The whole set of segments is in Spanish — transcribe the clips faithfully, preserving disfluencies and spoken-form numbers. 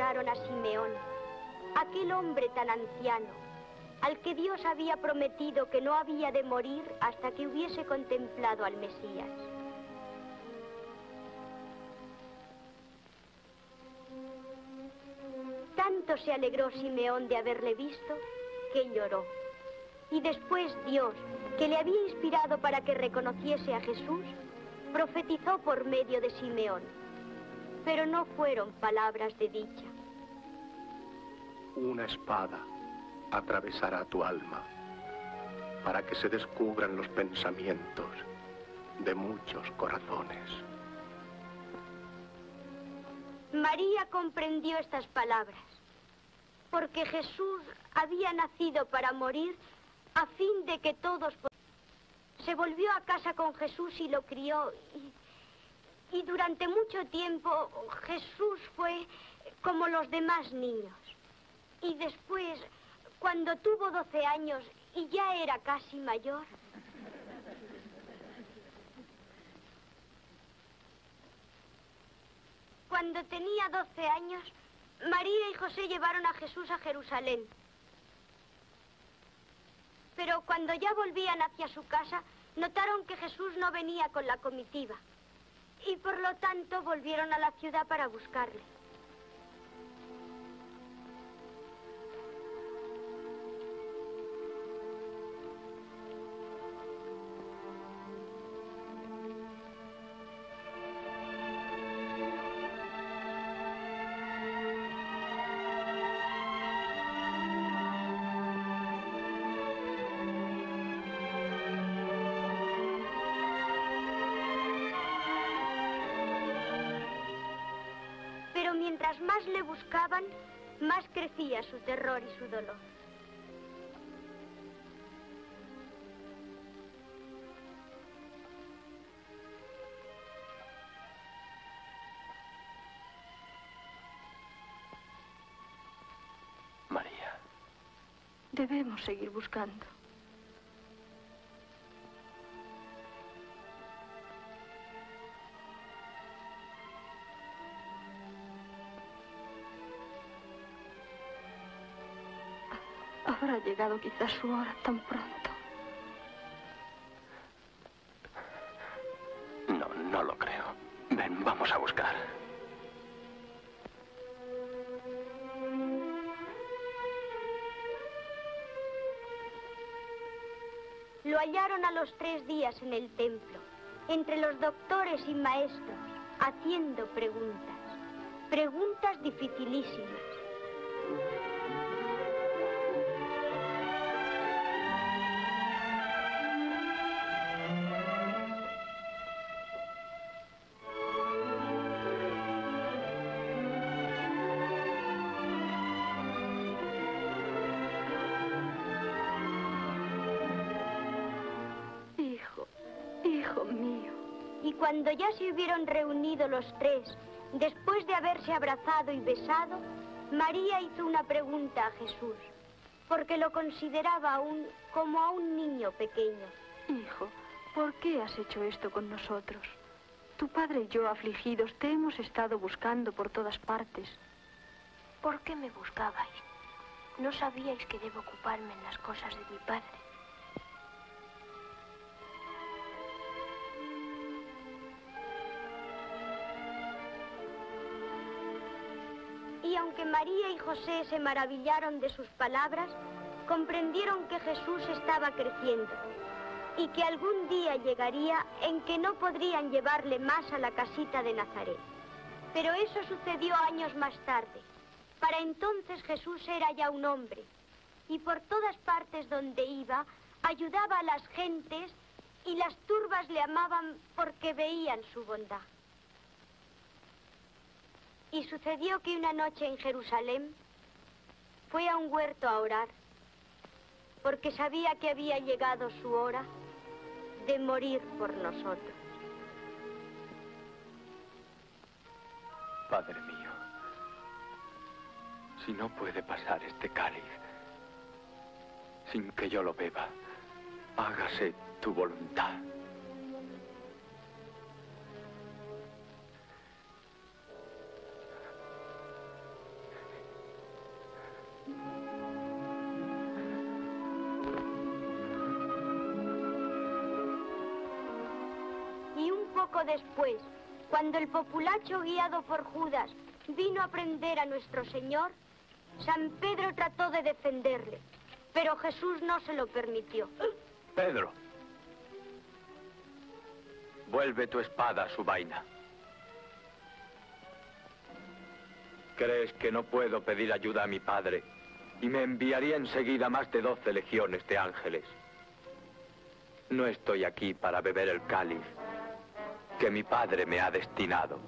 mostraron a Simeón, aquel hombre tan anciano, al que Dios había prometido que no había de morir hasta que hubiese contemplado al Mesías. Tanto se alegró Simeón de haberle visto, que lloró. Y después Dios, que le había inspirado para que reconociese a Jesús, profetizó por medio de Simeón. Pero no fueron palabras de dicha. Una espada atravesará tu alma para que se descubran los pensamientos de muchos corazones. María comprendió estas palabras, porque Jesús había nacido para morir a fin de que todos... Se volvió a casa con Jesús y lo crió, y, y durante mucho tiempo Jesús fue como los demás niños. Y después, cuando tuvo doce años y ya era casi mayor... Cuando tenía doce años, María y José llevaron a Jesús a Jerusalén. Pero cuando ya volvían hacia su casa, notaron que Jesús no venía con la comitiva. Y por lo tanto volvieron a la ciudad para buscarle. Mientras más le buscaban, más crecía su terror y su dolor. María. Debemos seguir buscando. Habrá llegado quizás su hora tan pronto. No, no lo creo. Ven, vamos a buscar. Lo hallaron a los tres días en el templo, entre los doctores y maestros, haciendo preguntas. Preguntas dificilísimas. Cuando ya se hubieron reunido los tres, después de haberse abrazado y besado, María hizo una pregunta a Jesús, porque lo consideraba aún como a un niño pequeño. Hijo, ¿por qué has hecho esto con nosotros? Tu padre y yo, afligidos, te hemos estado buscando por todas partes. ¿Por qué me buscabais? ¿No sabíais que debo ocuparme en las cosas de mi padre? Y aunque María y José se maravillaron de sus palabras, comprendieron que Jesús estaba creciendo y que algún día llegaría en que no podrían llevarle más a la casita de Nazaret. Pero eso sucedió años más tarde. Para entonces Jesús era ya un hombre y por todas partes donde iba ayudaba a las gentes y las turbas le amaban porque veían su bondad. Y sucedió que una noche en Jerusalén fue a un huerto a orar, porque sabía que había llegado su hora de morir por nosotros. Padre mío, si no puede pasar este cáliz sin que yo lo beba, hágase tu voluntad. Poco después, cuando el populacho guiado por Judas vino a prender a nuestro Señor, San Pedro trató de defenderle, pero Jesús no se lo permitió. Pedro, vuelve tu espada a su vaina. ¿Crees que no puedo pedir ayuda a mi padre y me enviaría enseguida más de doce legiones de ángeles? No estoy aquí para beber el cáliz que mi padre me ha destinado.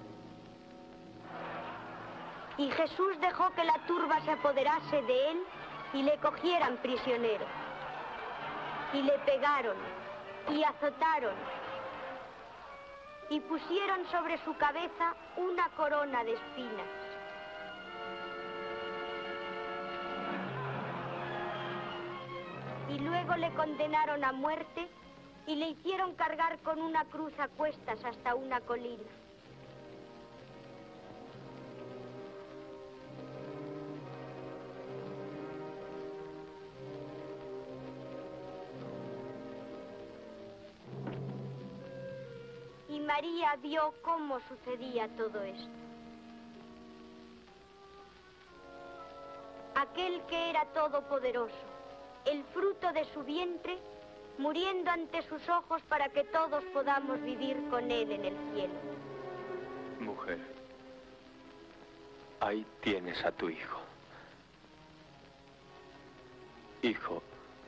Y Jesús dejó que la turba se apoderase de él y le cogieran prisionero. Y le pegaron y azotaron y pusieron sobre su cabeza una corona de espinas. Y luego le condenaron a muerte y le hicieron cargar con una cruz a cuestas hasta una colina. Y María vio cómo sucedía todo esto. Aquel que era todopoderoso, el fruto de su vientre, muriendo ante sus ojos para que todos podamos vivir con él en el cielo. Mujer, ahí tienes a tu hijo. Hijo,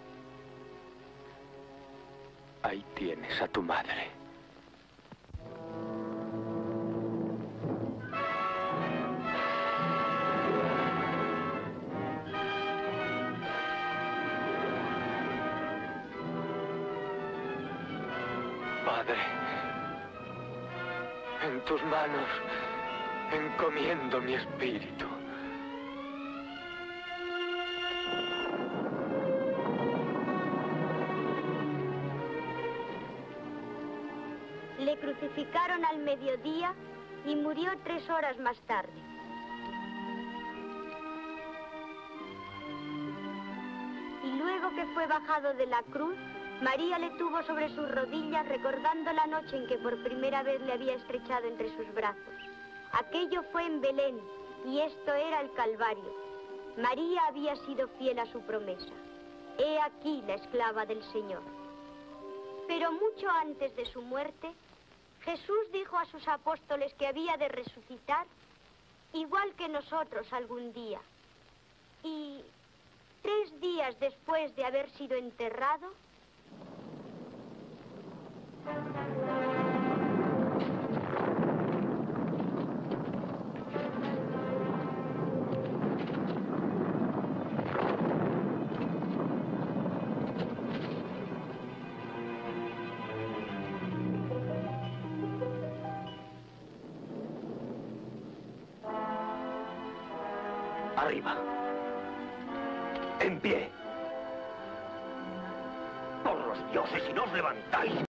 ahí tienes a tu madre. Padre, en tus manos encomiendo mi espíritu. Le crucificaron al mediodía y murió tres horas más tarde. Y luego que fue bajado de la cruz, María le tuvo sobre sus rodillas recordando la noche en que por primera vez le había estrechado entre sus brazos. Aquello fue en Belén y esto era el Calvario. María había sido fiel a su promesa. He aquí la esclava del Señor. Pero mucho antes de su muerte, Jesús dijo a sus apóstoles que había de resucitar, igual que nosotros algún día. Y tres días después de haber sido enterrado, arriba. En pie. Por los dioses, si no os levantáis,